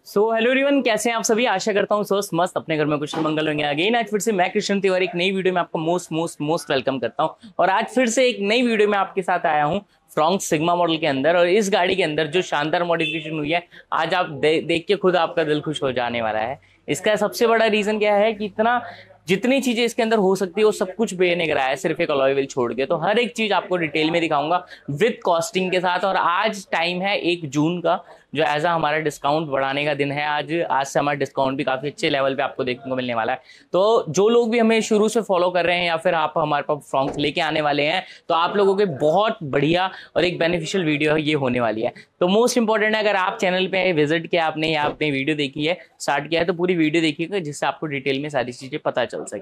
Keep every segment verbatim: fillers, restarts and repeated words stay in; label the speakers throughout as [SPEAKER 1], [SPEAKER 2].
[SPEAKER 1] So hello everyone, कैसे हैं आप सभी। आशा करता हूँ स्वस्थ मस्त अपने घर में कुशल मंगल होंगे। अगेन आज फिर से मैं कृष्ण तिवारी एक नई वीडियो में आपको मोस्ट मोस्ट मोस्ट वेलकम करता हूँ। और आज फिर से एक नई वीडियो में आपके साथ आया हूँ फ्रॉन्क सिग्मा मॉडल के अंदर। और इस गाड़ी के अंदर जो शानदार मॉडिफिकेशन हुई है, आज आप दे, देख के खुद आपका दिल खुश हो जाने वाला है। इसका सबसे बड़ा रीजन क्या है कि इतना जितनी चीजें इसके अंदर हो सकती है वो सब कुछ बेने कराया है, सिर्फ एक अलॉय व्हील छोड़ के। तो हर एक चीज आपको डिटेल में दिखाऊंगा विद कॉस्टिंग के साथ। और आज टाइम है एक जून का, जो एज आ हमारा डिस्काउंट बढ़ाने का दिन है। आज आज से हमारा डिस्काउंट भी काफी अच्छे लेवल पे आपको देखने को मिलने वाला है। तो जो लोग भी हमें शुरू से फॉलो कर रहे हैं या फिर आप हमारे पास फ्रॉन्क्स लेके आने वाले हैं, तो आप लोगों के बहुत बढ़िया और एक बेनिफिशियल वीडियो ये होने वाली है। तो मोस्ट इंपॉर्टेंट है, अगर आप चैनल पे विजिट किया आपने या आपने वीडियो देखी है, स्टार्ट किया है, तो पूरी वीडियो देखिएगा जिससे आपको डिटेल में सारी चीजें पता चल सके।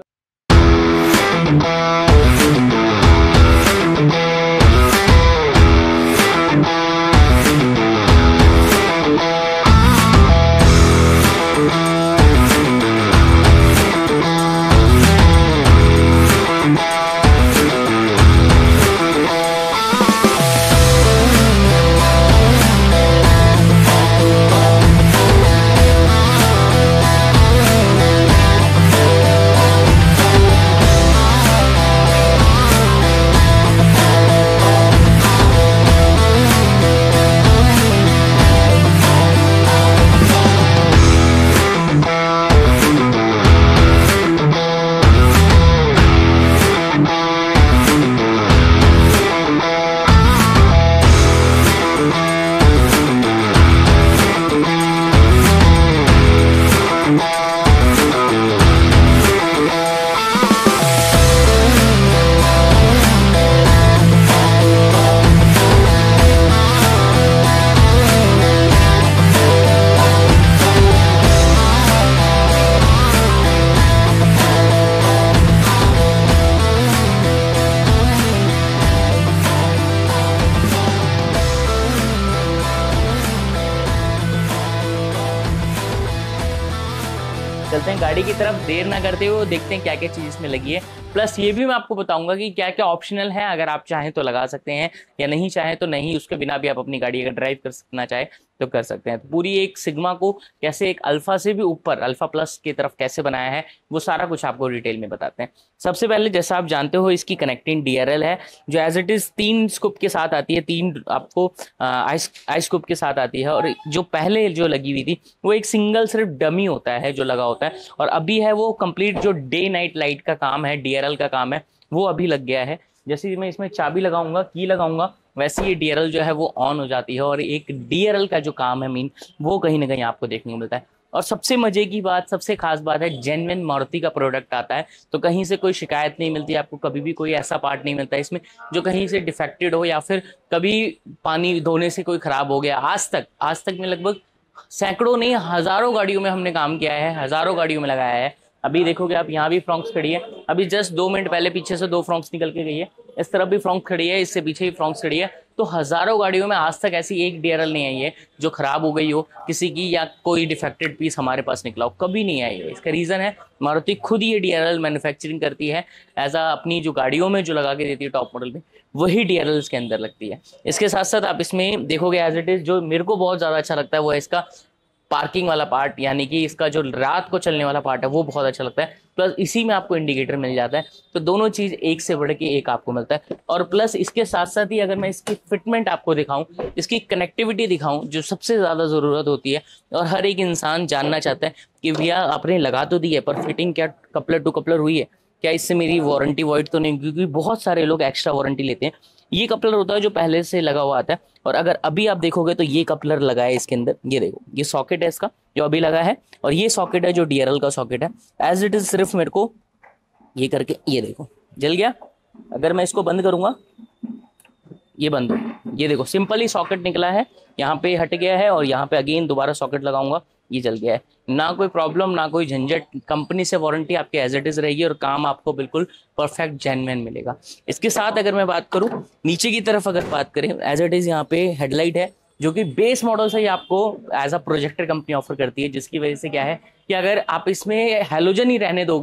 [SPEAKER 1] चलते हैं गाड़ी की तरफ, देर ना करते हुए देखते हैं क्या क्या चीज इसमें लगी है। प्लस ये भी मैं आपको बताऊंगा कि क्या क्या ऑप्शनल है, अगर आप चाहें तो लगा सकते हैं या नहीं चाहें तो नहीं, उसके बिना भी आप अपनी गाड़ी अगर ड्राइव कर सकना चाहे तो कर सकते हैं। तो पूरी एक सिग्मा को कैसे एक अल्फा से भी ऊपर अल्फा प्लस की तरफ कैसे बनाया है, वो सारा कुछ आपको डिटेल में बताते हैं। सबसे पहले जैसा आप जानते हो, इसकी कनेक्टिंग डीआरएल है जो एज इट इज तीन स्कूप के साथ आती है, तीन आपको आइस आई स्कूप के साथ आती है। और जो पहले जो लगी हुई थी वो एक सिंगल सिर्फ डमी होता है जो लगा होता है, और अभी है वो कंप्लीट जो डे नाइट लाइट का काम है, डीआरएल का काम है, वो अभी लग गया है। जैसे मैं इसमें चाबी लगाऊंगा, की लगाऊंगा, वैसे ये डीआरएल जो है वो ऑन हो जाती है। और एक डीआरएल का जो काम है मीन, वो कहीं ना कहीं आपको देखने को मिलता है। और सबसे मजे की बात, सबसे खास बात है, जेन्युइन मारुति का प्रोडक्ट आता है तो कहीं से कोई शिकायत नहीं मिलती आपको। कभी भी कोई ऐसा पार्ट नहीं मिलता इसमें जो कहीं से डिफेक्टेड हो या फिर कभी पानी धोने से कोई खराब हो गया। आज तक आज तक में लगभग सैकड़ों नहीं हजारों गाड़ियों में हमने काम किया है, हजारों गाड़ियों में लगाया है। अभी देखोगे आप, यहाँ भी फ्रॉन्क्स खड़ी है, अभी जस्ट दो मिनट पहले पीछे से दो फ्रॉन्क्स निकल के गई है, इस तरफ भी फ्रॉन्क्स खड़ी है, इससे पीछे भी फ्रॉन्क्स खड़ी है। तो हजारों गाड़ियों में आज तक ऐसी एक डीआरएल नहीं आई है जो खराब हो गई हो किसी की, या कोई डिफेक्टेड पीस हमारे पास निकला हो, कभी नहीं आई है। इसका रीजन है मारुति खुद ये डीआरएल मैन्युफैक्चरिंग करती है, एज आ अपनी जो गाड़ियों में जो लगा के देती है टॉप मॉडल में, वही डीआरएल के अंदर लगती है। इसके साथ साथ आप इसमें देखोगे एज इट इज, जो मेरे को बहुत ज्यादा अच्छा लगता है वो है इसका पार्किंग वाला पार्ट, यानी कि इसका जो रात को चलने वाला पार्ट है वो बहुत अच्छा लगता है। प्लस इसी में आपको इंडिकेटर मिल जाता है, तो दोनों चीज एक से बढ़ के एक आपको मिलता है। और प्लस इसके साथ साथ ही अगर मैं इसकी फिटमेंट आपको दिखाऊं, इसकी कनेक्टिविटी दिखाऊं, जो सबसे ज्यादा जरूरत होती है और हर एक इंसान जानना चाहता है कि भैया आपने लगा तो दी है पर फिटिंग क्या कपलर टू कपलर हुई है, क्या इससे मेरी वारंटी वॉइड तो नहीं, क्योंकि बहुत सारे लोग एक्स्ट्रा वारंटी लेते हैं। ये कपलर होता है जो पहले से लगा हुआ आता है, और अगर अभी आप देखोगे तो ये कपलर लगा है इसके अंदर, ये देखो ये सॉकेट है इसका जो अभी लगा है, और ये सॉकेट है जो डीआरएल का सॉकेट है। एज इट इज सिर्फ मेरे को ये करके, ये देखो जल गया। अगर मैं इसको बंद करूंगा, ये बंद हो, ये देखो सिंपल ही सॉकेट निकला है, यहाँ पे हट गया है, और यहाँ पे अगेन दोबारा सॉकेट लगाऊंगा, ये जल गया है। ना कोई प्रॉब्लम, ना कोई झंझट, कंपनी से वारंटी आपकी एज इट इज रहेगी और काम आपको बिल्कुल परफेक्ट जेन्युइन मिलेगा। इसके साथ अगर मैं बात करूं नीचे की तरफ, अगर बात करें एज इट इज, यहाँ पे हेडलाइट है जो कि बेस मॉडल से ही आपको as a projector company offer करती है, जिसकी वजह से क्या है कि अगर आप इसमें हैलोजन ही रहने दोगे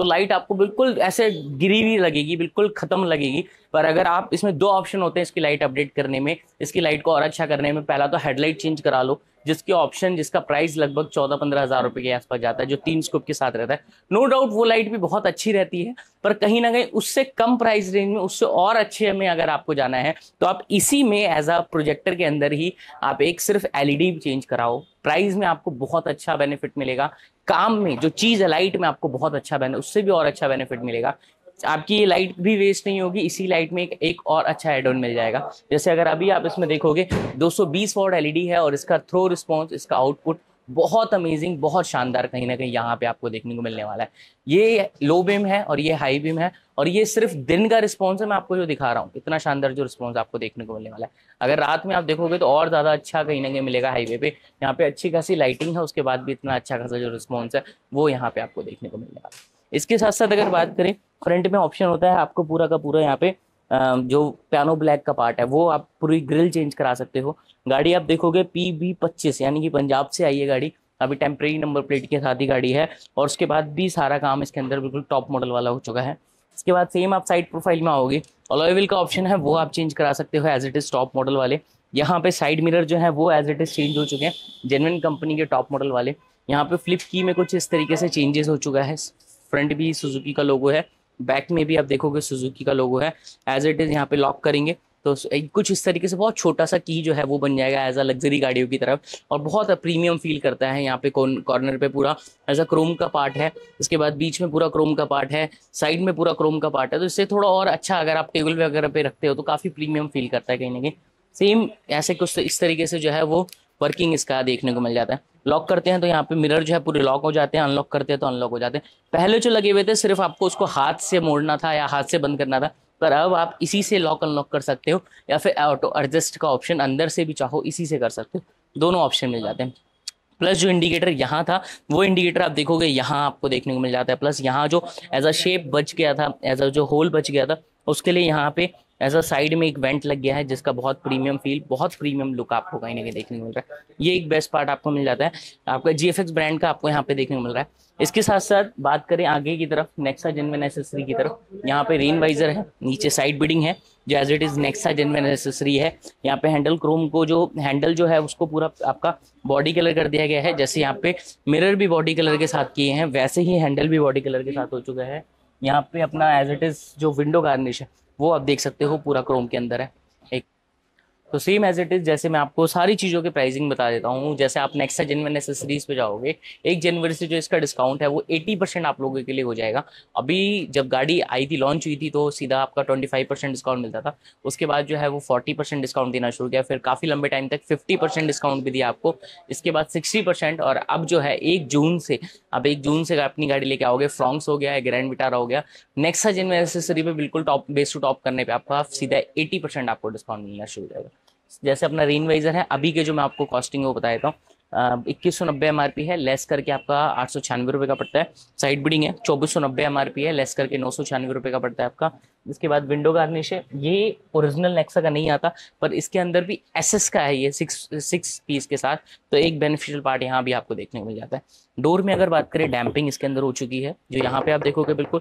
[SPEAKER 1] तो लाइट आपको बिल्कुल ऐसे गिरी हुई लगेगी, बिल्कुल खत्म लगेगी। पर अगर आप इसमें दो ऑप्शन होते हैं इसकी लाइट अपडेट करने में, इसकी लाइट को और अच्छा करने में। पहला तो हेडलाइट चेंज करा लो, जिसकी ऑप्शन जिसका प्राइस लगभग चौदह पंद्रह हजार रुपए के आसपास जाता है, जो तीन स्कोप के साथ रहता है। नो डाउट वो लाइट भी बहुत अच्छी रहती है, पर कहीं ना कहीं उससे कम प्राइस रेंज में उससे और अच्छे में अगर आपको जाना है तो आप इसी में एज अ प्रोजेक्टर के अंदर ही आप एक सिर्फ एलईडी चेंज कराओ। प्राइस में आपको बहुत अच्छा बेनिफिट मिलेगा, काम में जो चीज है लाइट में आपको बहुत अच्छा बेनिफिट, उससे भी और अच्छा बेनिफिट मिलेगा। आपकी ये लाइट भी वेस्ट नहीं होगी, इसी लाइट में एक, एक और अच्छा एड ऑन मिल जाएगा। जैसे अगर अभी आप इसमें देखोगे दो सौ बीस वॉट एलईडी है और इसका थ्रो रिस्पॉन्स, इसका आउटपुट बहुत अमेजिंग, बहुत शानदार कहीं ना कहीं यहाँ पे आपको देखने को मिलने वाला है। ये लो बीम है और ये हाई बीम है, और ये सिर्फ दिन का रिस्पॉन्स है मैं आपको जो दिखा रहा हूँ, इतना शानदार जो रिस्पॉन्स आपको देखने को मिलने वाला है। अगर रात में आप देखोगे तो और ज्यादा अच्छा कहीं ना कहीं मिलेगा हाईवे पे। यहाँ पे अच्छी खासी लाइटिंग है, उसके बाद भी इतना अच्छा खासा जो रिस्पॉन्स है वो यहाँ पे आपको देखने को मिलने वाला है। इसके साथ साथ अगर बात करें, फ्रंट में ऑप्शन होता है आपको पूरा का पूरा यहाँ पे जो पियानो ब्लैक का पार्ट है वो आप पूरी ग्रिल चेंज करा सकते हो। गाड़ी आप देखोगे पी बी पच्चीस यानी कि पंजाब से आई है गाड़ी, अभी टेम्परेरी नंबर प्लेट के साथ ही गाड़ी है, और उसके बाद भी सारा काम इसके अंदर बिल्कुल टॉप मॉडल वाला हो चुका है। इसके बाद सेम आप साइड प्रोफाइल में आओगे, अलॉय व्हील का ऑप्शन है वो आप चेंज करा सकते हो as it is top model वाले। यहाँ पे साइड मिरर जो है वो एज इट इज चेंज हो चुके हैं, जेन्युइन कंपनी के टॉप मॉडल वाले। यहाँ पे फ्लिप की में कुछ इस तरीके से चेंजेस हो चुका है, फ्रंट भी सुजुकी का लोगो है, बैक में भी आप देखोगे सुजुकी का लोगो है एज इट इज। यहाँ पे लॉक करेंगे तो कुछ इस तरीके से बहुत छोटा सा की जो है वो बन जाएगा एज अ लग्जरी गाड़ियों की तरफ, और बहुत प्रीमियम फील करता है। यहाँ पे कॉर्नर पे पूरा एज अ क्रोम का पार्ट है, इसके बाद बीच में पूरा क्रोम का पार्ट है, साइड में पूरा क्रोम का पार्ट है, तो इससे थोड़ा और अच्छा अगर आप टेबल वगैरह पे रखते हो तो काफी प्रीमियम फील करता है कहीं ना कहीं। सेम ऐसे कुछ इस तरीके से जो है वो वर्किंग इसका देखने को मिल जाता है। लॉक करते हैं तो यहाँ पे मिरर जो है पूरे लॉक हो जाते हैं, अनलॉक करते हैं तो अनलॉक हो जाते हैं। पहले जो लगे हुए थे सिर्फ आपको उसको हाथ से मोड़ना था या हाथ से बंद करना था, पर अब आप इसी से लॉक अनलॉक कर सकते हो, या फिर ऑटो एडजस्ट का ऑप्शन अंदर से भी चाहो इसी से कर सकते हो, दोनों ऑप्शन मिल जाते हैं। प्लस जो इंडिकेटर यहाँ था वो इंडिकेटर आप देखोगे यहाँ आपको देखने को मिल जाता है। प्लस यहाँ जो एज अ शेप बच गया था, एज अ जो होल बच गया था, उसके लिए यहाँ पे एज अ साइड में एक वेंट लग गया है, जिसका बहुत प्रीमियम फील, बहुत प्रीमियम लुक आपको कहीं ना कहीं देखने को मिल रहा है। ये एक बेस्ट पार्ट आपको मिल जाता है, आपका जीएफएक्स ब्रांड का आपको यहाँ पे देखने को मिल रहा है। इसके साथ साथ बात करें आगे की तरफ, नेक्सा जेन्युइन एसेसरी की तरफ, यहाँ पे रेन वाइजर है, नीचे साइड बिडिंग है जो as it is Nexa genuine accessory है। यहाँ पे हैंडल क्रोम को जो हैंडल जो है उसको पूरा आपका बॉडी कलर कर दिया गया है, जैसे यहाँ पे मिरर भी बॉडी कलर के साथ किए हैं वैसे ही हैंडल भी बॉडी कलर के साथ हो चुका है। यहाँ पे अपना एज इट इज जो विंडो गार्निश है वो आप देख सकते हो पूरा क्रोम के अंदर है। एक तो सेम एज इट इज, जैसे मैं आपको सारी चीज़ों के प्राइसिंग बता देता हूँ। जैसे आप नेक्सा जेन्युइन एसेसरीज पे जाओगे, एक जनवरी से जो इसका डिस्काउंट है वो अस्सी परसेंट आप लोगों के लिए हो जाएगा। अभी जब गाड़ी आई थी, लॉन्च हुई थी, तो सीधा आपका पच्चीस परसेंट डिस्काउंट मिलता था, उसके बाद जो है वो चालीस परसेंट डिस्काउंट देना शुरू किया, फिर काफ़ी लंबे टाइम तक पचास परसेंट डिस्काउंट भी दिया आपको, इसके बाद साठ परसेंट, और अब जो है एक जून से, अब एक जून से अपनी गाड़ी लेके आओगे, फ्रॉन्क्स हो गया है, ग्रैंड विटारा हो गया, नेक्सा जेन्युइन एसेसरी पे बिल्कुल टॉप बेस टू टॉप करने पे आपका सीधा अस्सी परसेंट आपको डिस्काउंट मिलना शुरू हो जाएगा। जैसे अपना रेन वाइजर है, अभी के जो मैं आपको कॉस्टिंग वो बता देता हूँ, इक्कीस सौ नब्बे एम आर पी है, लेस करके आपका आठ सौ छियानवे रुपये का पड़ता है। साइड बिडिंग है, चौबीस सौ नब्बे एम आर पी है, लेस करके नौ सौ छियानवे रुपये का पड़ता है आपका। इसके बाद विंडो गार्निश है, ये ओरिजिनल नेक्सा का नहीं आता, पर इसके अंदर भी एसएस का है, ये सिक्स सिक्स पीस के साथ, तो एक बेनिफिशियल पार्ट यहाँ भी आपको देखने को मिल जाता है। डोर में अगर बात करें, डैम्पिंग इसके अंदर हो चुकी है, जो यहाँ पे आप देखोगे बिल्कुल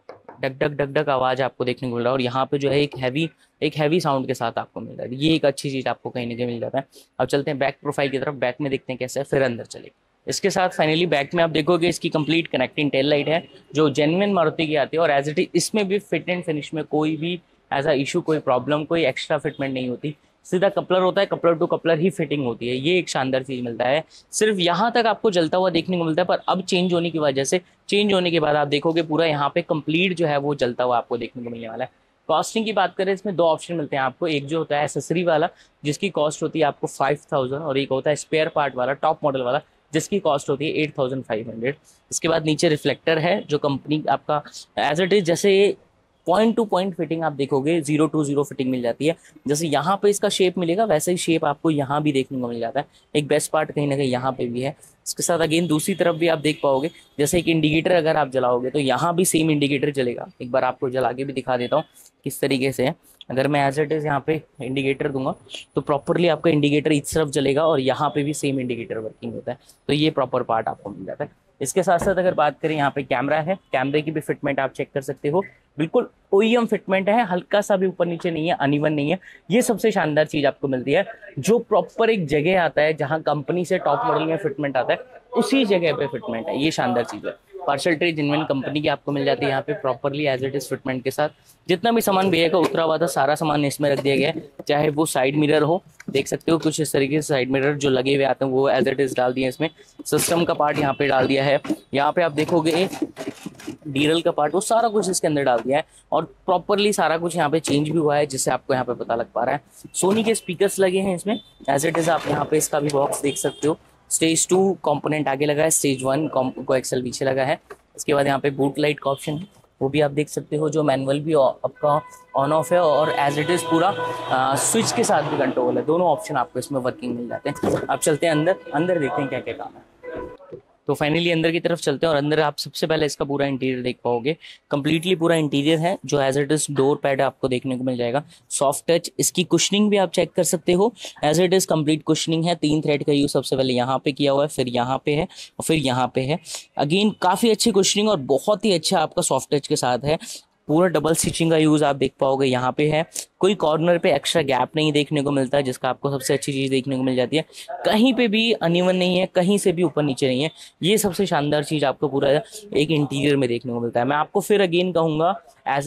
[SPEAKER 1] डक डक डक डक आवाज आपको देखने को मिल रहा है, और यहाँ पे जो है एक हैवी एक हैवी साउंड के साथ आपको मिल रहा है। ये एक अच्छी चीज आपको कहीं ना कहीं मिल जाता है। अब चलते हैं बैक प्रोफाइल की तरफ, बैक में देखते हैं कैसे है, फिर अंदर चले। इसके साथ फाइनली बैक में आप देखोगे इसकी कंप्लीट कनेक्टिंग टेल लाइट है, जो जेन्युइन मारुति की आती है, और एज इट इज इसमें भी फिट एंड फिनिश में कोई भी ऐसा इशू, कोई प्रॉब्लम, कोई एक्स्ट्रा फिटमेंट नहीं होती, सीधा कपलर होता है, कपलर टू कपलर ही फिटिंग होती है। ये एक शानदार चीज मिलता है, सिर्फ यहाँ तक आपको जलता हुआ देखने को मिलता है, पर अब चेंज होने की वजह से, चेंज होने के बाद आप देखोगे पूरा यहाँ पे कंप्लीट जो है वो जलता हुआ आपको देखने को मिलने वाला है। कॉस्टिंग की बात करें, इसमें दो ऑप्शन मिलते हैं आपको, एक जो होता है एसेसरी वाला जिसकी कॉस्ट होती है आपको फाइव थाउजेंड, और एक होता है स्पेयर पार्ट वाला टॉप मॉडल वाला जिसकी कॉस्ट होती है एट थाउजेंड फाइव हंड्रेड। इसके बाद नीचे रिफ्लेक्टर है, जो कंपनी आपका एज इट इज जैसे पॉइंट टू पॉइंट फिटिंग आप देखोगे, जीरो टू जीरो फिटिंग मिल जाती है, जैसे यहाँ पे इसका शेप मिलेगा वैसे ही शेप आपको यहाँ भी देखने को मिल जाता है। एक बेस्ट पार्ट कहीं ना कहीं यहाँ पे भी है। इसके साथ अगेन दूसरी तरफ भी आप देख पाओगे, जैसे एक इंडिकेटर अगर आप जलाओगे तो यहाँ भी सेम इंडिकेटर जलेगा। एक बार आपको जला के भी दिखा देता हूँ किस तरीके से है। अगर मैं एज इट इज यहाँ पे इंडिकेटर दूंगा तो प्रॉपरली आपका इंडिकेटर इस तरफ जलेगा, और यहाँ पे भी सेम इंडिकेटर वर्किंग होता है, तो ये प्रॉपर पार्ट आपको मिल जाता है। इसके साथ साथ अगर बात करें यहाँ पे कैमरा है, कैमरे की भी फिटमेंट आप चेक कर सकते हो, बिल्कुल ओईएम फिटमेंट है, हल्का सा भी ऊपर नीचे नहीं है, अनइवन नहीं है। ये सबसे शानदार चीज आपको मिलती है, जो प्रॉपर एक जगह आता है जहां कंपनी से टॉप मॉडल में फिटमेंट आता है उसी जगह पे फिटमेंट है, ये शानदार चीज है। पार्सल ट्रे जेन्युइन कंपनी की आपको मिल जाती है यहाँ पे properly as it is fitment के साथ। जितना भी सामान भैया का उतरा हुआ था सारा सामान इसमें रख दिया गया है, चाहे वो साइड मिरर हो, देख सकते हो कुछ इस तरीके से साइड मिरर जो लगे हुए आते हैं वो एज इट इज डाल दिए इसमें। सिस्टम का पार्ट यहाँ पे डाल दिया है, यहाँ पे आप देखोगे डीरल का पार्ट, वो सारा कुछ इसके अंदर डाल दिया है और प्रॉपरली सारा कुछ यहाँ पे चेंज भी हुआ है, जिससे आपको यहाँ पे पता लग पा रहा है। सोनी के स्पीकर्स लगे हैं इसमें एज इट इज, आप यहाँ पे इसका भी बॉक्स देख सकते हो। स्टेज टू कंपोनेंट आगे लगा है, स्टेज वन को एक्सेल पीछे लगा है। इसके बाद यहाँ पे बूट लाइट का ऑप्शन है, वो भी आप देख सकते हो, जो मैनुअल भी आपका ऑन ऑफ है और एज इट इज पूरा स्विच के साथ भी कंट्रोल है, दोनों ऑप्शन आपको इसमें वर्किंग मिल जाते हैं। आप चलते हैं अंदर, अंदर देखते हैं क्या क्या काम है। तो फाइनली अंदर की तरफ चलते हैं और अंदर आप सबसे पहले इसका पूरा इंटीरियर देख पाओगे। कंप्लीटली पूरा इंटीरियर है, जो as it is door pad आपको देखने को मिल जाएगा, सॉफ्ट टच। इसकी कुशनिंग भी आप चेक कर सकते हो, as it is complete cushioning है। तीन थ्रेड का यूज सबसे पहले यहाँ पे किया हुआ है, फिर यहाँ पे है और फिर यहाँ पे है। अगेन काफी अच्छी कुशनिंग और बहुत ही अच्छा आपका सॉफ्ट टच के साथ है। पूरा डबल स्टिचिंग का यूज आप देख पाओगे, यहाँ पे है। कोई कॉर्नर पे एक्स्ट्रा गैप नहीं देखने को मिलता है, जिसका आपको सबसे अच्छी चीज देखने को मिल जाती है। कहीं पे भी अनइवन नहीं है, कहीं से भी ऊपर नीचे नहीं है, ये सबसे शानदार चीज आपको पूरा एक इंटीरियर में देखने को मिलता है। मैं आपको फिर अगेन कहूंगा, एज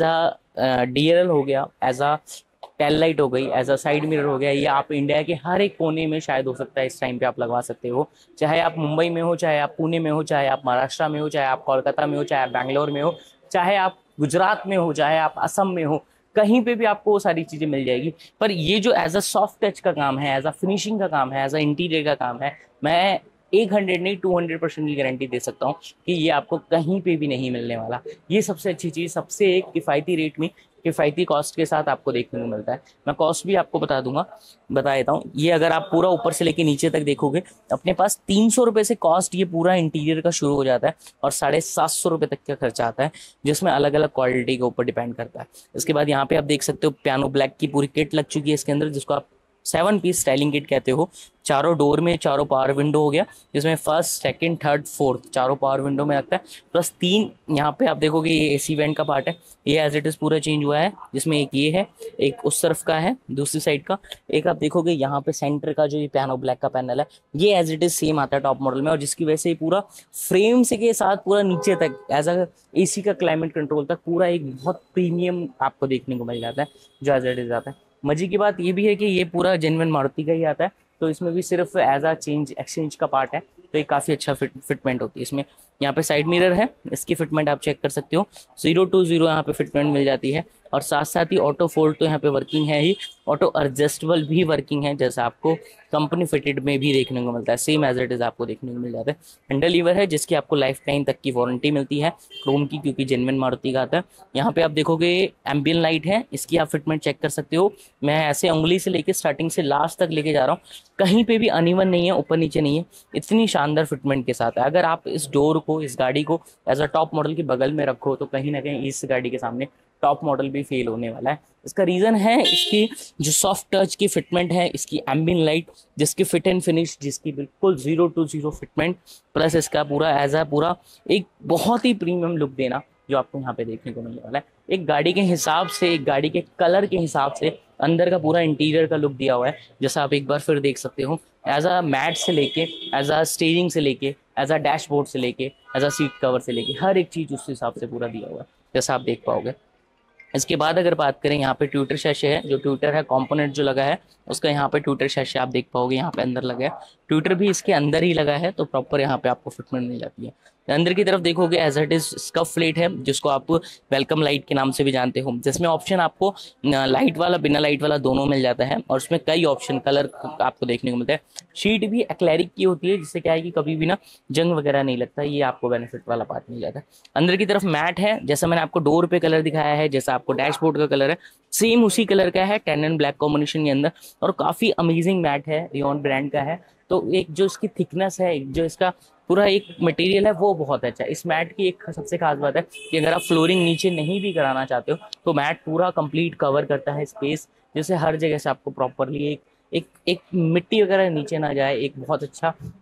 [SPEAKER 1] अ डीएलएल हो गया, एज अ टेल लाइट हो गई, एज अ साइड मिरर हो गया, ये आप इंडिया के हर एक कोने में शायद हो सकता है इस टाइम पे आप लगवा सकते हो। चाहे आप मुंबई में हो, चाहे आप पुणे में हो, चाहे आप महाराष्ट्र में हो, चाहे आप कोलकाता में हो, चाहे आप बैंगलोर में हो, चाहे आप गुजरात में हो, चाहे आप असम में हो, कहीं पे भी आपको वो सारी चीजें मिल जाएगी। पर ये जो एज अ सॉफ्ट टच का काम है, एज अ फिनिशिंग का काम है, एज अ इंटीरियर का काम है, मैं एक हंड्रेड नहीं टू हंड्रेड परसेंट की गारंटी दे सकता हूँ कि ये आपको कहीं पे भी नहीं मिलने वाला। ये सबसे अच्छी चीज, सबसे एक किफायती रेट में, किफायती कॉस्ट के साथ आपको देखने को मिलता है। मैं कॉस्ट भी आपको बता दूंगा, बता देता हूँ। ये अगर आप पूरा ऊपर से लेके नीचे तक देखोगे, अपने पास तीन सौ रुपए से कॉस्ट ये पूरा इंटीरियर का शुरू हो जाता है और साढ़े सात सौ रुपए तक का खर्चा आता है, जिसमें अलग अलग क्वालिटी के ऊपर डिपेंड करता है। इसके बाद यहाँ पे आप देख सकते हो पियानो ब्लैक की पूरी किट लग चुकी है इसके अंदर, जिसको आप सेवन पीस स्टाइलिंग किट कहते हो। चारों डोर में चारों पावर विंडो हो गया, जिसमें फर्स्ट सेकंड थर्ड फोर्थ चारों पावर विंडो में लगता है, प्लस तीन यहाँ पे आप देखोगे ये एसी वेंट का पार्ट है, ये एज इट इज पूरा चेंज हुआ है, जिसमें एक ये है, एक उस तरफ का है दूसरी साइड का, एक आप देखोगे यहाँ पे सेंटर का जो ये पियानो ब्लैक का पैनल है, ये एज इट इज सेम आता है टॉप मॉडल में, और जिसकी वजह से पूरा फ्रेम से के साथ पूरा नीचे तक एज अ एसी का क्लाइमेट कंट्रोल तक पूरा एक बहुत प्रीमियम आपको देखने को मिल जाता है, जो एज इट इज आता है। मजे की बात ये भी है कि ये पूरा जेन्युइन मारुति का ही आता है, तो इसमें भी सिर्फ एज अ चेंज एक्सचेंज का पार्ट है, तो ये काफ़ी अच्छा फिट फिटमेंट होती है इसमें। यहाँ पे साइड मिरर है, इसकी फिटमेंट आप चेक कर सकते हो, जीरो टू जीरो यहाँ पे फिटमेंट मिल जाती है, और साथ साथ ही ऑटो फोल्ड तो यहाँ पे वर्किंग है ही, ऑटो एडजस्टेबल भी वर्किंग है, जैसा आपको कंपनी फिटेड में भी देखने को मिलता है, सेम एज इट इज आपको देखने को मिल जाता है। हैंडल लीवर है, जिसकी आपको लाइफ टाइम तक की वारंटी मिलती है क्रोम की, क्योंकि जेन्युइन मारुति का आता है। यहाँ पे आप देखोगे एम्बियन लाइट है, इसकी आप फिटमेंट चेक कर सकते हो। मैं ऐसे उंगली से लेके स्टार्टिंग से लास्ट तक लेके जा रहा हूँ, कहीं पे भी अनइवन नहीं है, ऊपर नीचे नहीं है, इतनी शानदार फिटमेंट के साथ है। अगर आप इस डोर को, इस गाड़ी को एज अ टॉप मॉडल के बगल में रखो, तो कहीं ना कहीं इस गाड़ी के सामने टॉप मॉडल भी फेल होने वाला है। इसका रीजन है इसकी जो सॉफ्ट टच की फिटमेंट है, इसकी एम्बियन लाइट, जिसकी फिट एंड फिनिश, जिसकी बिल्कुल zero to zero fitment, plus इसका पूरा एज अ पूरा एक बहुत ही प्रीमियम लुक देना, जो आपको यहाँ पे देखने को मिलने वाला है। एक गाड़ी के हिसाब से, एक गाड़ी के कलर के हिसाब से अंदर का पूरा इंटीरियर का लुक दिया हुआ है, जैसा आप एक बार फिर देख सकते हो। एज अ मैट से लेके, एज अ स्टीयरिंग से लेके, एज अ डैशबोर्ड से लेके, एज अ सीट कवर से लेके, हर एक चीज उस हिसाब से पूरा दिया हुआ है, जैसा आप देख पाओगे। इसके बाद अगर बात करें, यहाँ पे ट्विटर शैशे है, जो ट्विटर है कंपोनेंट जो लगा है उसका, यहाँ पे ट्विटर शैशे आप देख पाओगे, यहाँ पे अंदर लगा है, ट्विटर भी इसके अंदर ही लगा है, तो प्रॉपर यहाँ पे आपको फिटमेंट मिल जाती है। अंदर की तरफ देखोगे as it is scuff plate है, जिसको आप वेलकम लाइट के नाम से भी जानते हो, जिसमें ऑप्शन आपको लाइट वाला, बिना लाइट वाला दोनों मिल जाता है, और उसमें कई ऑप्शन कलर आपको देखने को मिलता है। शीट भी एक्लेरिक की होती है, जिससे क्या है कि कभी भी ना जंग वगैरह नहीं लगता, ये आपको बेनिफिट वाला पार्ट मिल जाता है। अंदर की तरफ मैट है, जैसा मैंने आपको डोर पे कलर दिखाया है, जैसा आपको डैशबोर्ड का कलर है, सेम उसी कलर का है, टैन एंड ब्लैक कॉम्बिनेशन के अंदर, और काफी अमेजिंग मैट है, रियोन ब्रांड का है। तो एक जो इसकी थिकनेस है, एक जो इसका पूरा एक मटेरियल है, वो बहुत अच्छा है। इस मैट की एक सबसे खास बात है कि अगर आप फ्लोरिंग नीचे नहीं भी कराना चाहते हो, तो मैट पूरा कंप्लीट कवर करता है स्पेस, जिससे हर जगह से आपको प्रॉपरली एक एक एक मिट्टी वगैरह नीचे ना जाए, एक बहुत अच्छा एक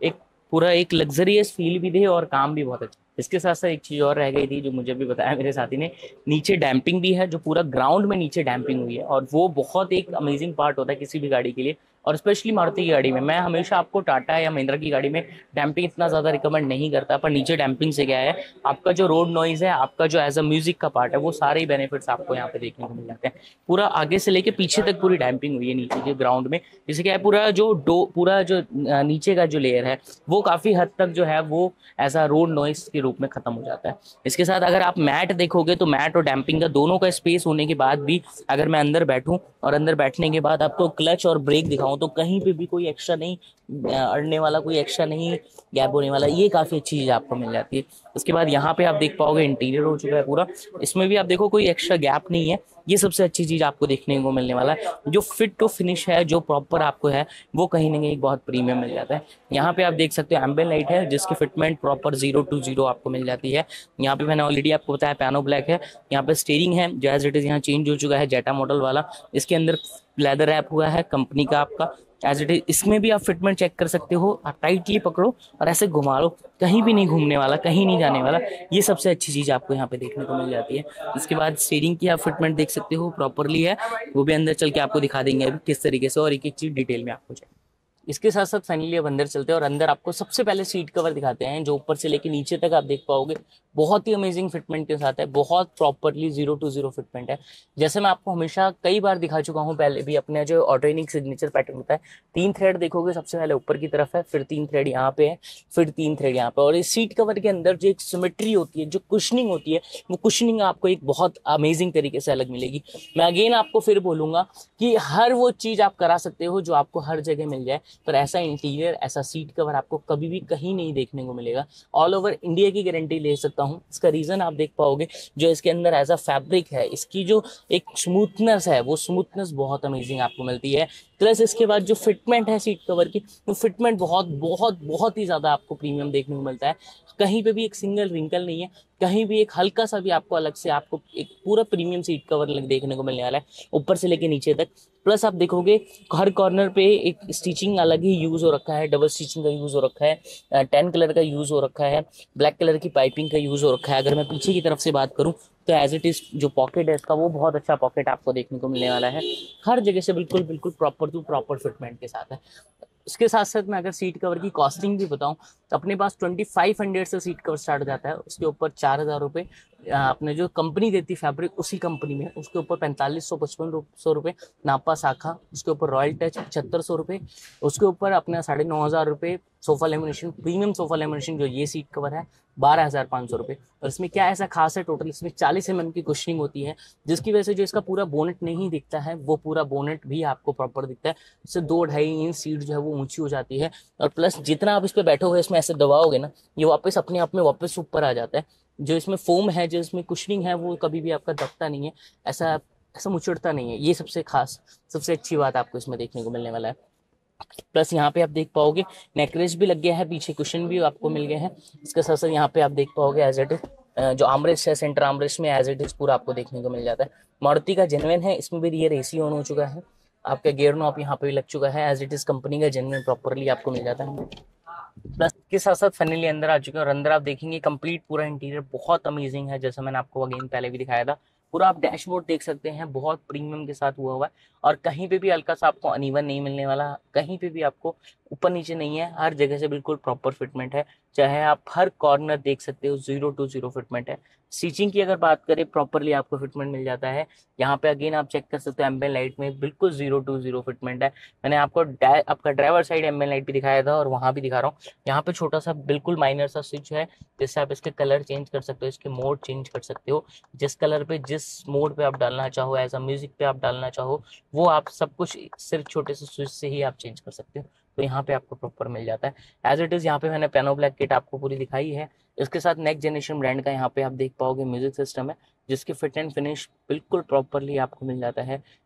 [SPEAKER 1] पूरा एक लग्जरियस फील भी दे और काम भी बहुत अच्छा। इसके साथ साथ एक चीज़ और रह गई थी जो मुझे भी बताया मेरे साथी ने, नीचे डैम्पिंग भी है, जो पूरा ग्राउंड में नीचे डैम्पिंग हुई है, और वो बहुत एक अमेजिंग पार्ट होता है किसी भी गाड़ी के लिए, और स्पेशली मारुति की गाड़ी में। मैं हमेशा आपको टाटा या महिंद्रा की गाड़ी में डैम्पिंग इतना ज़्यादा रिकमेंड नहीं करता, पर नीचे डैम्पिंग से क्या है, आपका जो रोड नॉइज़ है, आपका जो एज अ म्यूजिक का पार्ट है, वो सारे ही बेनिफिट्स आपको यहाँ पे देखने को मिल जाते हैं। पूरा आगे से लेके पीछे तक पूरी डैम्पिंग हुई है नीचे के ग्राउंड में, जिससे क्या है पूरा जो डो पूरा जो नीचे का जो लेयर है वो काफ़ी हद तक जो है वो एज अ रोड नॉइस के रूप में खत्म हो जाता है। इसके साथ अगर आप मैट देखोगे तो मैट और डैम्पिंग का दोनों का स्पेस होने के बाद भी अगर मैं अंदर बैठूं और अंदर बैठने के बाद आपको क्लच और ब्रेक दिखाऊं तो कहीं पे भी कोई एक्स्ट्रा नहीं अड़ने वाला, कोई एक्स्ट्रा नहीं गैप होने वाला, ये काफ़ी अच्छी चीज़ आपको मिल जाती है। उसके बाद यहाँ पे आप देख पाओगे इंटीरियर हो चुका है पूरा, इसमें भी आप देखो कोई एक्स्ट्रा गैप नहीं है, ये सबसे अच्छी चीज़ आपको देखने को मिलने वाला है। जो फिट टू फिनिश है, जो प्रॉपर आपको है, वो कहीं ना कहीं बहुत प्रीमियम मिल जाता है। यहाँ पे आप देख सकते हो एम्बियंट लाइट है जिसकी fitment proper zero to zero आपको मिल जाती है। यहाँ पे मैंने ऑलरेडी आपको बताया पियानो ब्लैक है। यहाँ पे स्टीयरिंग है जो एज इट इज़ यहाँ चेंज हो चुका है, जेटा मॉडल वाला, इसके अंदर लेदर रैप हुआ है कंपनी का आपका एज इट इज। इसमें भी आप फिटमेंट चेक कर सकते हो, आप टाइटली पकड़ो और ऐसे घुमा लो, कहीं भी नहीं घूमने वाला, कहीं नहीं जाने वाला, ये सबसे अच्छी चीज़ आपको यहाँ पे देखने को मिल जाती है। इसके बाद स्टीयरिंग की आप फिटमेंट देख सकते हो प्रॉपरली है, वो भी अंदर चल के आपको दिखा देंगे अभी किस तरीके से, और एक एक चीज़ डिटेल में आपको चाहिए। इसके साथ साथ फाइनली अब अंदर चलते हैं और अंदर आपको सबसे पहले सीट कवर दिखाते हैं जो ऊपर से लेके नीचे तक आप देख पाओगे बहुत ही अमेजिंग फिटमेंट के साथ है, बहुत properly zero to zero fitment है। जैसे मैं आपको हमेशा कई बार दिखा चुका हूँ पहले भी, अपने जो ऑटोनिक सिग्नेचर पैटर्न होता है, तीन थ्रेड देखोगे सबसे पहले ऊपर की तरफ है, फिर तीन थ्रेड यहाँ पे है, फिर तीन थ्रेड यहाँ पे, और इस सीट कवर के अंदर जो एक सिमेट्री होती है, जो कुशनिंग होती है, वो कुशनिंग आपको एक बहुत अमेजिंग तरीके से अलग मिलेगी। मैं अगेन आपको फिर बोलूंगा कि हर वो चीज़ आप करा सकते हो जो आपको हर जगह मिल जाए, पर ऐसा इंटीरियर, ऐसा सीट कवर आपको कभी भी कहीं नहीं देखने को मिलेगा। ऑल ओवर इंडिया की गारंटी ले सकता हूँ। इसका रीजन आप देख पाओगे, जो इसके अंदर एज अ फैब्रिक है, इसकी जो एक स्मूथनेस है, वो स्मूथनेस बहुत अमेजिंग आपको मिलती है। प्लस इसके बाद जो फिटमेंट है सीट कवर की, वो फिटमेंट बहुत बहुत बहुत ही ज़्यादा आपको प्रीमियम देखने को मिलता है। कहीं पे भी एक सिंगल रिंकल नहीं है, कहीं भी एक हल्का सा भी आपको अलग से आपको एक पूरा प्रीमियम सीट कवर देखने को मिलने वाला है ऊपर से लेके नीचे तक। प्लस आप देखोगे हर कॉर्नर पे एक स्टिचिंग अलग ही यूज़ हो रखा है, डबल स्टिचिंग का यूज़ हो रखा है, टेन कलर का यूज़ हो रखा है, ब्लैक कलर की पाइपिंग का यूज़ हो रखा है। अगर मैं पीछे की तरफ से बात करूँ तो एज इट इज़ जो पॉकेट है इसका, वो बहुत अच्छा पॉकेट आपको देखने को मिलने वाला है, हर जगह से बिल्कुल बिल्कुल प्रॉपर टू प्रॉपर फिटमेंट के साथ है। इसके साथ साथ मैं अगर सीट कवर की कॉस्टिंग भी बताऊं तो अपने पास ट्वेंटी फाइव हंड्रेड से सीट कवर स्टार्ट हो जाता है, उसके ऊपर चार हज़ार रुपये अपने जो कंपनी देती फैब्रिक उसी कंपनी में, उसके ऊपर पैंतालीस सौ पचपन सौ रुपये नापा शाखा, उसके ऊपर रॉयल टच पचहत्तर सौ रुपये, उसके ऊपर अपना साढ़े नौ हज़ार रुपये sofa lamination, premium sofa lamination जो ये सीट कवर है बारह हज़ार पाँच सौ रुपये। और इसमें क्या ऐसा खास है, टोटल इसमें चालीस एम एम की कुशनिंग होती है, जिसकी वजह से जो इसका पूरा बोनेट नहीं दिखता है, वो पूरा बोनेट भी आपको प्रॉपर दिखता है। इससे दो ढाई इंच सीट जो है वो ऊंची हो जाती है, और प्लस जितना आप इस पर बैठोगे, इसमें ऐसे दबाओगे ना, ये वापस अपने आप में वापस ऊपर आ जाता है। जो इसमें फोम है, जो इसमें कुशनिंग है, वो कभी भी आपका दबता नहीं है, ऐसा ऐसा मुचड़ता नहीं है। ये सबसे खास, सबसे अच्छी बात आपको इसमें देखने को मिलने वाला है। प्लस यहाँ पे आप देख पाओगे नेकलेस भी लग गया है, पीछे कुशन भी आपको मिल गए हैं। इसके साथ साथ यहाँ पे आप देख पाओगे एज इट इज जो आर्मरेस्ट है, सेंटर आर्मरेस्ट में एज इट इज पूरा आपको देखने को मिल जाता है। मारुति का जेन्युइन है, इसमें भी रियर एसी ऑन हो चुका है, आपका गियर नॉब यहाँ पे भी लग चुका है, एज इट इज कंपनी का जेन्युइन प्रॉपरली आपको मिल जाता है। प्लस के साथ साथ फाइनली अंदर आ चुके हैं, और अंदर आप देखेंगे कंप्लीट पूरा इंटीरियर बहुत अमेजिंग है, जैसा मैंने आपको अगेन पहले भी दिखाया था। पूरा आप डैशबोर्ड देख सकते हैं, बहुत प्रीमियम के साथ हुआ हुआ है, और कहीं पे भी हल्का सा आपको अनइवन नहीं मिलने वाला, कहीं पे भी आपको ऊपर नीचे नहीं है, हर जगह से बिल्कुल प्रॉपर फिटमेंट है। चाहे आप हर कॉर्नर देख सकते हो, जीरो टू जीरो फिटमेंट है। स्टिचिंग की अगर बात करें, प्रॉपरली आपको फिटमेंट मिल जाता है। यहाँ पे अगेन आप चेक कर सकते हो एम्बियंट लाइट में बिल्कुल जीरो टू जीरो फिटमेंट है। मैंने आपको आपका ड्राइवर साइड एम्बियंट लाइट भी दिखाया था, और वहाँ भी दिखा रहा हूँ। यहाँ पे छोटा सा बिल्कुल माइनर सा स्विच है, जिससे आप इसके कलर चेंज कर सकते हो, इसके मोड चेंज कर सकते हो, जिस कलर पे, जिस मोड पे आप डालना चाहो, एज अ म्यूजिक पे आप डालना चाहो, वो आप सब कुछ सिर्फ छोटे से स्विच से ही आप चेंज कर सकते हो। तो यहाँ पे आपको प्रॉपर मिल जाता है एज इट इज। यहाँ पे मैंने पियानो ब्लैक किट आपको पूरी दिखाई है। इसके साथ नेक्स्ट जनरेशन ब्रांड का यहाँ पे आप देख पाओगे म्यूजिक सिस्टम है, जिसकी फिट एंड फिनिश बिल्कुल प्रॉपरली आपको मिल जाता है।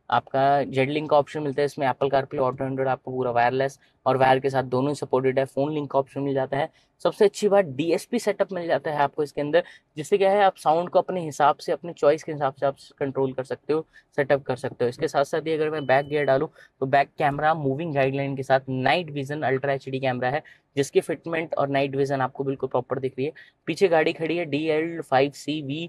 [SPEAKER 1] आपका जेड लिंक का ऑप्शन मिलता है इसमें, एप्पल कारप्ले ऑटो एंड्रॉइड आपको पूरा वायरलेस और वायर के साथ दोनों ही सपोर्टेड है। फोन लिंक का ऑप्शन मिल जाता है। सबसे अच्छी बात डीएसपी सेटअप मिल जाता है आपको इसके अंदर, जिससे क्या है आप साउंड को अपने हिसाब से, अपने चॉइस के हिसाब से आप कंट्रोल कर सकते हो, सेटअप कर सकते हो। इसके साथ साथ ही अगर मैं बैक गियर डालूँ तो बैक कैमरा मूविंग गाइडलाइन के साथ night vision ultra H D camera है, जिसकी फिटमेंट और नाइट विजन आपको बिल्कुल प्रॉपर दिख रही है। पीछे गाड़ी खड़ी है D L five C V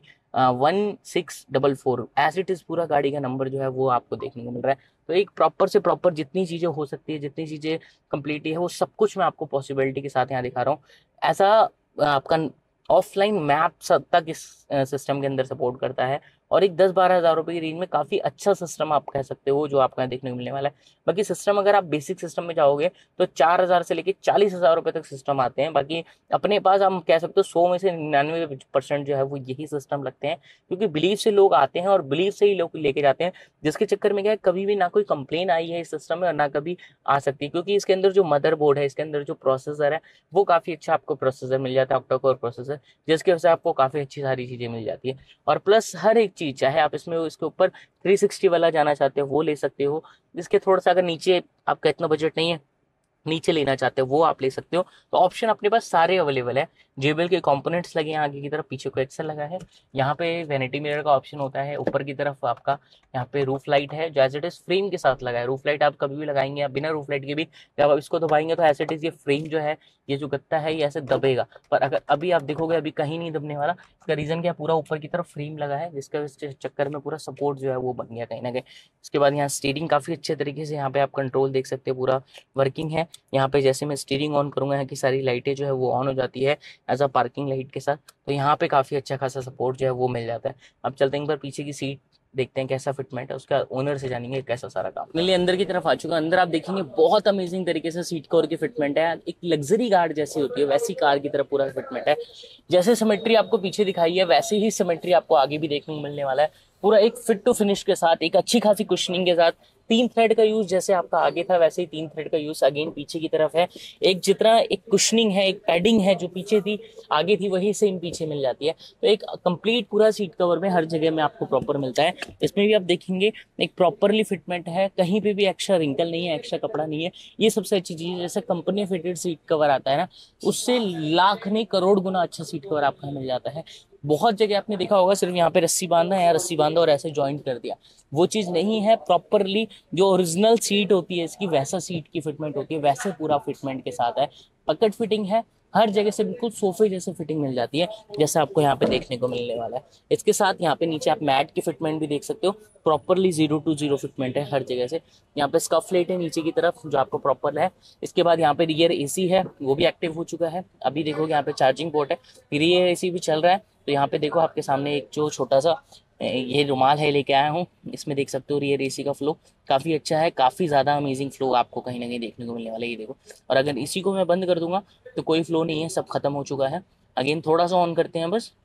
[SPEAKER 1] one six double four, as it is पूरा गाड़ी का नंबर जो है वो आपको देखने को मिल रहा है। तो एक प्रॉपर से प्रॉपर जितनी चीजें हो सकती है, जितनी चीजें कंप्लीटली है, वो सब कुछ मैं आपको पॉसिबिलिटी के साथ यहाँ दिखा रहा हूँ। ऐसा आपका ऑफलाइन मैप तक इस सिस्टम के अंदर सपोर्ट करता है, और एक दस बारह हज़ार रुपए की रेंज में काफ़ी अच्छा सिस्टम आप कह सकते हो जो आपको यहाँ देखने को मिलने वाला है। बाकी सिस्टम अगर आप बेसिक सिस्टम में जाओगे तो चार हज़ार से लेके चालीस हज़ार रुपए तक सिस्टम आते हैं। बाकी अपने पास हम कह सकते हो सौ में से निन्यानवे परसेंट जो है वो यही सिस्टम लगते हैं, क्योंकि बिलीव से लोग आते हैं और बिलीव से ही लोग लेके जाते हैं, जिसके चक्कर में क्या है कभी भी ना कोई कंप्लेन आई है इस सिस्टम में और ना कभी आ सकती है, क्योंकि इसके अंदर जो मदरबोर्ड है, इसके अंदर जो प्रोसेसर है वो काफ़ी अच्छा आपको प्रोसेसर मिल जाता है, ऑक्टा कोर प्रोसेसर, जिसकी वजह से आपको काफ़ी अच्छी सारी चीज़ें मिल जाती है। और प्लस हर एक चीज़, चाहे आप इसमें इसके ऊपर थ्री सिक्सटी वाला जाना चाहते हो वो ले सकते हो, इसके थोड़ा सा अगर नीचे आपका इतना बजट नहीं है, नीचे लेना चाहते हो वो आप ले सकते हो। तो ऑप्शन अपने पास सारे अवेलेबल है। जेबीएल के कंपोनेंट्स लगे हैं आगे की तरफ, पीछे को एक्सेल लगा है, यहाँ पे वैनिटी मिरर का ऑप्शन होता है, ऊपर की तरफ आपका यहाँ पे रूफ लाइट है जो एज इट इज फ्रेम के साथ लगा है। रूफ लाइट आप कभी भी लगाएंगे, आप बिना रूफ लाइट के भी जब आप इसको दबाएंगे तो एज इट इज ये फ्रेम जो है, ये जो गत्ता है ये ऐसे दबेगा, पर अगर अभी आप देखोगे अभी कहीं नहीं दबने वाला। इसका रीजन क्या, पूरा ऊपर की तरफ फ्रेम लगा है, जिसका चक्कर में पूरा सपोर्ट जो है वो बन गया कहीं ना कहीं। इसके बाद यहाँ स्टीयरिंग काफी अच्छे तरीके से यहाँ पे आप कंट्रोल देख सकते हैं, पूरा वर्किंग है। यहाँ पे जैसे मैं स्टीयरिंग ऑन करूंगा, यहाँ की सारी लाइटें जो है वो ऑन हो जाती है एज अ पार्किंग लाइट के साथ। तो यहाँ पे काफी अच्छा खासा सपोर्ट जो है वो मिल जाता है। अब चलते हैं एक बार पीछे की सीट देखते हैं कैसा फिटमेंट है, उसका ओनर से जानेंगे कैसा सारा काम। मेरे अंदर की तरफ आ चुका, अंदर आप देखेंगे बहुत अमेजिंग तरीके से सीट कवर की फिटमेंट है, एक लग्जरी कार जैसी होती है वैसी कार की तरफ पूरा फिटमेंट है। जैसे सिमेट्री आपको पीछे दिखाई है वैसे ही सिमेट्री आपको आगे भी देखने को मिलने वाला है, पूरा एक फिट टू फिनिश के साथ, एक अच्छी खासी कुशनिंग के साथ। तीन थ्रेड का यूज जैसे आपका आगे था वैसे ही तीन थ्रेड का यूज अगेन पीछे की तरफ है। एक जितना एक कुशनिंग है, एक पैडिंग है जो पीछे थी आगे थी वही सेम पीछे मिल जाती है। तो एक कंप्लीट पूरा सीट कवर में हर जगह में आपको प्रॉपर मिलता है। इसमें भी आप देखेंगे एक प्रॉपरली फिटमेंट है, कहीं पे भी एक्स्ट्रा रिंकल नहीं है, एक्स्ट्रा कपड़ा नहीं है। ये सबसे अच्छी चीज है, जैसे कंपनी फिटेड सीट कवर आता है ना, उससे लाख नहीं करोड़ गुना अच्छा सीट कवर आपको मिल जाता है। बहुत जगह आपने देखा होगा सिर्फ यहाँ पे रस्सी बांधा है, रस्सी बांधा और ऐसे जॉइंट कर दिया, वो चीज नहीं है। प्रॉपरली जो ओरिजिनल सीट होती है इसकी वैसा सीट की फिटमेंट होती है, वैसे पूरा फिटमेंट के साथ है। पकड़ फिटिंग है, हर जगह से बिल्कुल सोफे जैसे फिटिंग मिल जाती है, जैसा आपको यहाँ पे देखने को मिलने वाला है। इसके साथ यहाँ पे नीचे आप मैट की फिटमेंट भी देख सकते हो, properly zero to zero fitment है हर जगह से। यहाँ पे स्कफ प्लेट है नीचे की तरफ जो आपको प्रॉपर है। इसके बाद यहाँ पे रियर एसी है, वो भी एक्टिव हो चुका है। अभी देखोगे यहाँ पे चार्जिंग पोर्ट है, रियर एसी भी चल रहा है। तो यहाँ पे देखो आपके सामने एक जो छोटा सा ये रुमाल है लेके आया हूँ, इसमें देख सकते हो रियर एसी का फ्लो काफ़ी अच्छा है, काफ़ी ज़्यादा अमेजिंग फ्लो आपको कहीं ना कहीं देखने को मिलने वाला है। ये देखो, और अगर इसी को मैं बंद कर दूंगा तो कोई फ्लो नहीं है, सब खत्म हो चुका है। अगेन थोड़ा सा ऑन करते हैं बस,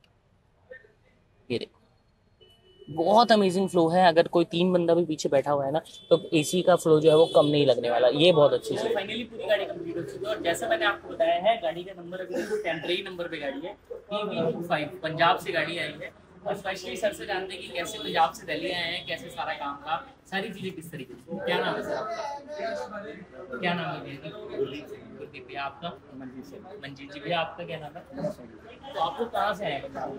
[SPEAKER 1] ये देखो बहुत अमेजिंग फ्लो है। अगर कोई तीन बंदा भी पीछे बैठा हुआ है ना तो एसी का फ्लो जो है वो कम नहीं लगने वाला, ये बहुत अच्छी चीज़ है। फाइनली पूरी गाड़ी कंप्लीट हो चुकी है, और जैसे मैंने आपको बताया है गाड़ी का नंबर अभी देखो टेम्परेरी नंबर पे गाड़ी है, P V two five, Punjab से गाड़ी आई है। और स्पेशली सर से जानते हैं कि कैसे पंजाब से दिल्ली आए हैं, कैसे सारा काम था, सारी चीज़ें किस तरीके से। क्या नाम है सर आपका? क्या नाम है गुरदीप भैया आपका? मंजीत से। मंजीत जी भैया आपका क्या नाम है? तो आप लोग कहाँ से आए पंजाब?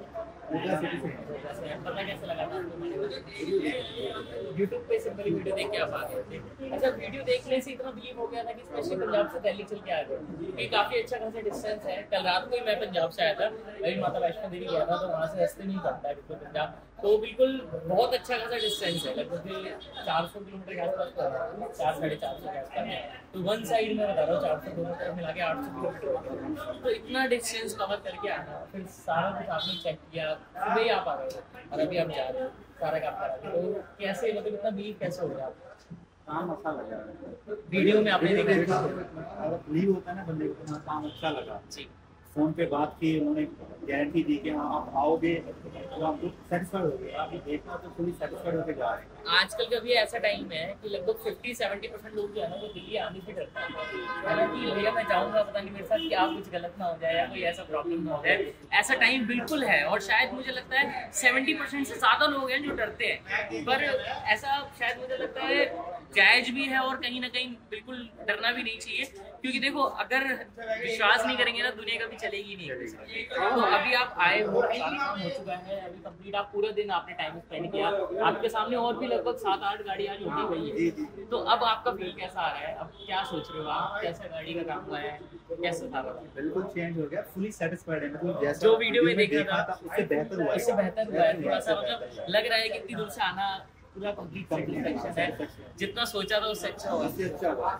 [SPEAKER 1] पता कैसे लगा था यूट्यूब पे सिंपली वीडियो देख के आप आ गए थे? अच्छा, वीडियो देखने से इतना बिलीव हो गया था कि स्पेशली पंजाब से दिल्ली चल के आ गए, ये काफ़ी अच्छा खासा डिस्टेंस है। कल रात को ही मैं पंजाब से आया था, वही माता वैष्णो देवी गया था, तो वहाँ से रास्ते नहीं पड़ता है बिल्कुल पंजाब, तो बिल्कुल बहुत अच्छा खासा डिस्टेंस है, लगभग चार सौ किलोमीटर के आसपास, चार साढ़े चार सौ के आसपास। तो वन साइड में बता रहा हूँ चार सौ, दोनों तरफ मिला के आठ सौ किलोमीटर, तो इतना डिस्टेंस कवर करके आना, फिर सारा कुछ आपने चेक किया, सुबह ही आप आ गए और अभी आप जा रहे हो सारा काम करा के, तो कैसे मतलब इतना बिलीव कैसे हो गया आपको?
[SPEAKER 2] काम अच्छा लगा,
[SPEAKER 1] वीडियो में आपने देखा
[SPEAKER 2] बिलीव होता है ना बंदे को, काम अच्छा लगा
[SPEAKER 1] जी।
[SPEAKER 2] फोन पे बात की, उन्होंने गारंटी दी कि हाँ आप आओगे तो आपको सेटिस्फाइड हो गए, आप ये देखना तो फुली सेटिस्फाइड होकर जा रहे हैं।
[SPEAKER 1] आजकल का भी ऐसा टाइम है कि लगभग फिफ्टी सेवेंटी परसेंट लोग जो है ना वो दिल्ली आने से डरते हैं, है ना, कि भैया मैं जाऊंगा पता नहीं मेरे साथ क्या कुछ गलत ना हो जाए या कोई ऐसा प्रॉब्लम ना हो जाए। ऐसा टाइम बिल्कुल है, और शायद मुझे लगता है सेवेंटी परसेंट से ज्यादा लोग हैं जो डरते हैं, पर ऐसा शायद मुझे लगता है जायज भी है और कहीं ना कहीं बिल्कुल डरना भी नहीं चाहिए, क्योंकि देखो अगर विश्वास नहीं करेंगे ना दुनिया कभी चलेगी नहीं। तो अभी आप आए हो, सारा काम हो चुका है अभी कंप्लीट, आप पूरा दिन आपने टाइम स्पेंड किया, आपके सामने और भी लगभग सात आठ गाड़ी आज होती गई है, तो अब आपका फील कैसा आ रहा है, अब क्या सोच रहे हो आप, कैसा गाड़ी का काम हुआ है, कैसा था?
[SPEAKER 2] बिल्कुल चेंज हो गया, फुली सेटिस्फाइड है, मतलब जैसा
[SPEAKER 1] जो वीडियो में देखा
[SPEAKER 2] था, था उससे बेहतर हुआ है,
[SPEAKER 1] इससे बेहतर हुआ है थोड़ा सा, मतलब लग रहा है कि इतनी दूर से आना पूरा कंप्लीट सेटिस्फैक्शन है, जितना सोचा था उससे अच्छा हुआ।
[SPEAKER 2] उससे अच्छा हुआ।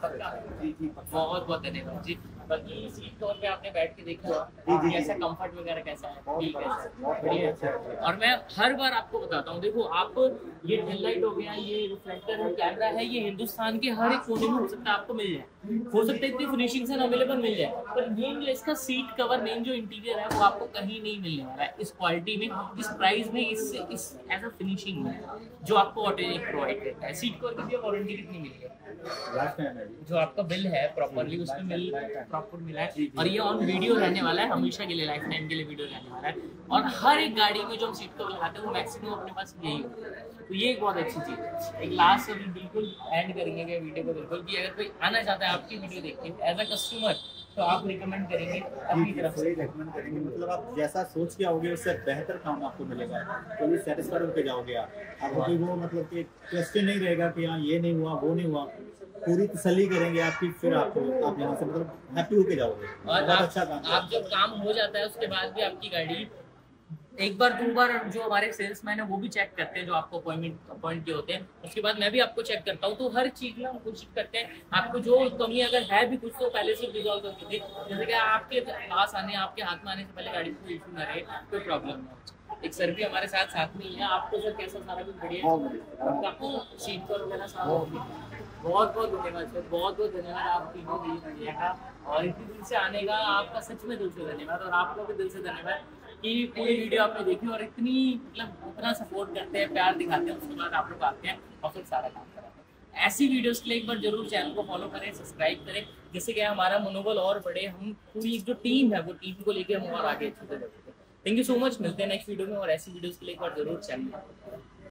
[SPEAKER 1] बहुत बहुत धन्यवाद जी। बाकी सीट कवर पे आपने बैठ के देखा कैसा कंफर्ट वगैरह कैसा है, ठीक है, बढ़िया है। और मैं हर बार आपको बताता हूँ, देखो आप ये टेल लाइट हो गया, ये रिफ्लेक्टर है, कैमरा है, ये हिंदुस्तान के हर एक कोने में हो सकता है आपको मिल जाए, हो सकता है इतनी फिनिशिंग से अवेलेबल मिल जाए, पर मेन जो इसका सीट कवर, मेन जो इंटीरियर है वो आपको कहीं नहीं मिलने वाला है इस क्वालिटी में, इस प्राइस में, इससे इस एज अ फिनिशिंग में जो आपको ऑटोमेटिक प्रोवाइड करता है। सीट कवर की वारंटी कितनी मिली है? जो आपका बिल है प्रॉपरली उसमें मिल प्रॉपर मिला है, और ये ऑन वीडियो रहने वाला है, हमेशा के लिए लाइफ टाइम के लिए वीडियो रहने वाला है, और हर एक गाड़ी में जो हम सीट कवर लगाते हैं वो मैक्सिमम अपने पास यही होता है, तो ये एक बहुत अच्छी चीज़ है। एक लास्ट अभी बिल्कुल एंड करेंगे वीडियो को बिल्कुल, कि अगर कोई आना चाहता है आपकी वीडियो देख के एज अ कस्टमर, तो आप रिकमेंड करेंगे अपनी तरफ से?
[SPEAKER 2] रिकमेंड करेंगे, मतलब आप जैसा सोच के आओगे उससे बेहतर काम आपको मिलेगा, तो सेटिस्फाइड होकर जाओगे आप, आपको कोई वो मतलब कि क्वेश्चन नहीं रहेगा कि हाँ ये नहीं हुआ वो नहीं हुआ, पूरी तसल्ली करेंगे आपकी, फिर आप आप यहाँ से मतलब हैप्पी होके जाओगे।
[SPEAKER 1] और आप, अच्छा काम आप जब काम हो जाता है उसके बाद भी आपकी गाड़ी एक बार दो बार जो हमारे सेल्समैन है वो भी चेक करते हैं, जो आपको अपॉइंटमेंट अपॉइंट किए होते हैं, उसके बाद मैं भी आपको चेक करता हूँ, तो हर चीज में हम कोशिश करते हैं आपको जो कमी अगर है भी कुछ तो पहले से रिजॉल्व करके दे, जैसे कि आपके पास आने आपके हाथ में आने से पहले गाड़ी को कोई इशू ना रहे, कोई प्रॉब्लम ना हो। एक सर भी हमारे साथ साथ में ही है, आपको सर कैसा सारा कुछ बढ़िया, आपको सीट पर वगैरह सारा बहुत बहुत धन्यवाद सर, बहुत बहुत धन्यवाद आप तीनों दिए का, और इतनी दूर से आने का आपका सच में दिल से धन्यवाद, और आपका भी दिल से धन्यवाद कि पूरी वीडियो आपने देखी और इतनी मतलब इतना सपोर्ट करते हैं, प्यार दिखाते हैं, उसके बाद आप लोग आते हैं और फिर सारा काम कराते हैं। ऐसी वीडियोस के लिए एक बार जरूर चैनल को फॉलो करें, सब्सक्राइब करें, जिससे कि हमारा मनोबल और बढ़े, हम पूरी जो टीम है वो टीम को लेकर हम और आगे अच्छे से बढ़ते हैं। थैंक यू सो मच, मिलते हैं नेक्स्ट वीडियो में, और ऐसी वीडियोस के लिए एक बार जरूर चैनल